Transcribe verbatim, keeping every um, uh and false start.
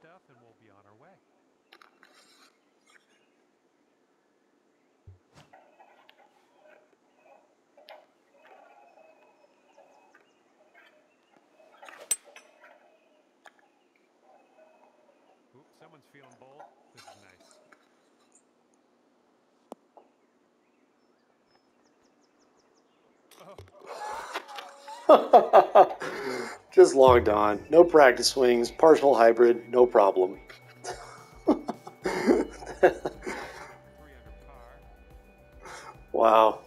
stuff and we'll be on our way. Ooh, someone's feeling bold. This is nice. Just logged on. No practice swings. Partial hybrid. No problem. Three under par. Wow.